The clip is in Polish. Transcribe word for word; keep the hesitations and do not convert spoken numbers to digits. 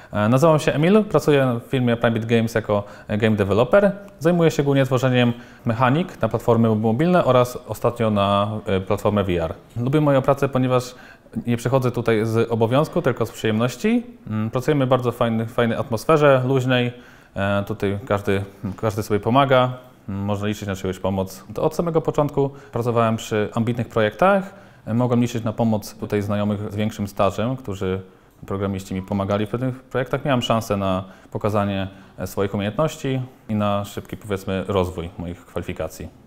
Nazywam się Emil, pracuję w firmie Primebit Games jako game developer. Zajmuję się głównie tworzeniem mechanik na platformy mobilne oraz ostatnio na platformę V R. Lubię moją pracę, ponieważ nie przychodzę tutaj z obowiązku, tylko z przyjemności. Pracujemy w bardzo fajnej, fajnej atmosferze, luźnej. Tutaj każdy, każdy sobie pomaga, można liczyć na czyjąś pomoc. To od samego początku pracowałem przy ambitnych projektach. Mogłem liczyć na pomoc tutaj znajomych z większym stażem, którzy programiści mi pomagali w pewnych projektach. Miałem szansę na pokazanie swoich umiejętności i na szybki, powiedzmy, rozwój moich kwalifikacji.